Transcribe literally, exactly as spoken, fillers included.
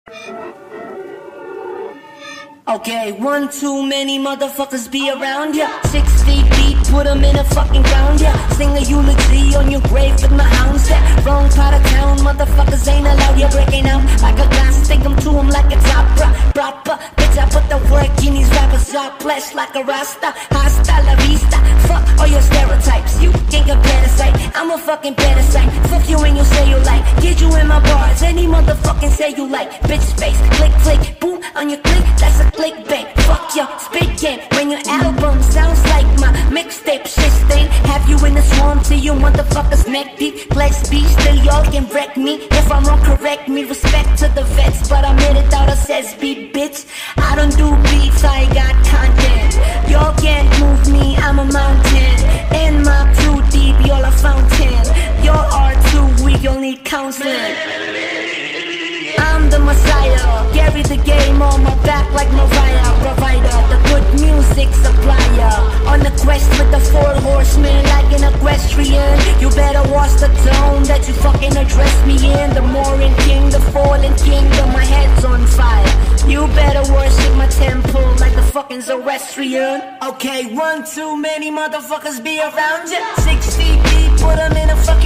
Okay, one too many motherfuckers be around ya. Six feet deep, put them in a fucking ground, yeah. Sing a eulogy on your grave with my hounds, yeah. Wrong part of town, motherfuckers ain't allowed. You're breaking out like a glass, take them to them like a opera. Proper, bitch, I put the work in these rappers. I flesh like a rasta, hasta la vista. Fuck all your stereotypes, you can't compare the sight. I'm a fucking parasite, fuck you and you say you like. Get you in my bars, any motherfucking say you like. Bitch face, click, click, boom, on your click, that's a clickbait. Fuck your spit game, when your album sounds like my mixtape. Shit stain, have you in the swamp till you motherfuckers neck deep. Flex beast, still y'all can wreck me. If I'm wrong, correct me. Respect to the vets, but I made it out of says beat, bitch. I don't do beats, I got content. Y'all can't move me, I'm a mountain. In my too deep, y'all a fountain. Y'all are too weak, you'll need counseling. I'm the Messiah, carry the game on my back like Mariah. Provider, the good music supplier. On the quest with the four horsemen like an equestrian. You better watch the tone that you fucking address me in. The Morin king, the fallen kingdom, my head's on fire. You better worship my temple like the fucking Zoroastrian. Okay, one too many motherfuckers be around ya. Six feet deep, put them in a fucking